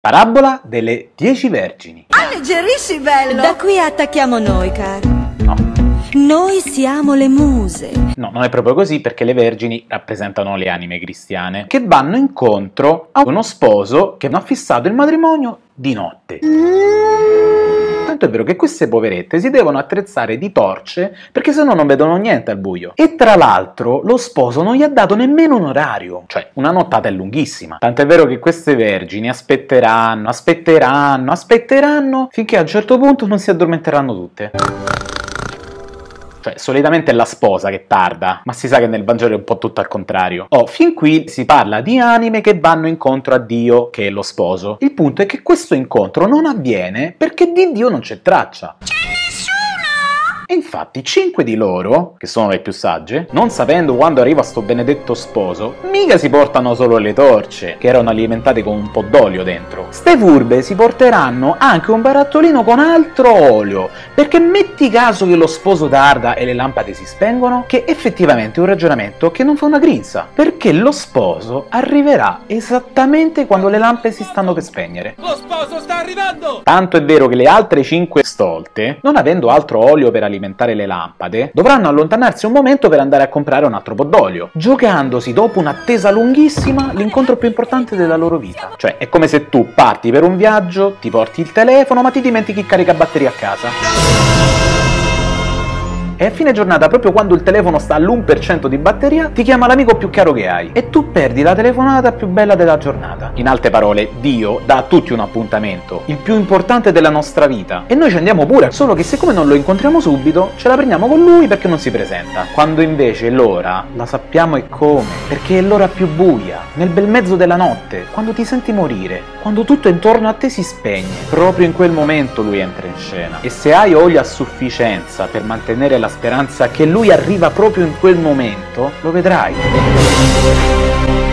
Parabola delle 10 vergini. Alleggerisci, bello! Da qui attacchiamo noi, caro. No. Noi siamo le muse. No, non è proprio così, perché le vergini rappresentano le anime cristiane, che vanno incontro a uno sposo che non ha fissato il matrimonio di notte. Tanto è vero che queste poverette si devono attrezzare di torce perché sennò non vedono niente al buio. E tra l'altro lo sposo non gli ha dato nemmeno un orario, cioè una nottata è lunghissima. Tanto è vero che queste vergini aspetteranno finché a un certo punto non si addormenteranno tutte. Cioè, solitamente è la sposa che tarda, ma si sa che nel Vangelo è un po' tutto al contrario. Fin qui si parla di anime che vanno incontro a Dio, che è lo sposo. Il punto è che questo incontro non avviene perché di Dio non c'è traccia. E infatti 5 di loro, che sono le più sagge, non sapendo quando arriva sto benedetto sposo, mica si portano solo le torce, che erano alimentate con un po' d'olio dentro. Ste furbe si porteranno anche un barattolino con altro olio, perché metti caso che lo sposo tarda e le lampade si spengono, che effettivamente è un ragionamento che non fa una grinza, perché lo sposo arriverà esattamente quando le lampe si stanno per spegnere. Lo sposo sta arrivando! Tanto è vero che le altre 5 stolte, non avendo altro olio per alimentare le lampade, dovranno allontanarsi un momento per andare a comprare un altro po' d'olio, giocandosi dopo un'attesa lunghissima l'incontro più importante della loro vita. Cioè è come se tu parti per un viaggio, ti porti il telefono ma ti dimentichi il caricabatterie a casa. E a fine giornata, proprio quando il telefono sta all'1% di batteria, ti chiama l'amico più caro che hai e tu perdi la telefonata più bella della giornata. In altre parole, Dio dà a tutti un appuntamento, il più importante della nostra vita, e noi ci andiamo pure, solo che siccome non lo incontriamo subito, ce la prendiamo con lui perché non si presenta. Quando invece l'ora la sappiamo e come, perché è l'ora più buia, nel bel mezzo della notte, quando ti senti morire, quando tutto intorno a te si spegne. Proprio in quel momento lui entra in scena. E se hai olio a sufficienza per mantenere la speranza che lui arriva proprio in quel momento, lo vedrai.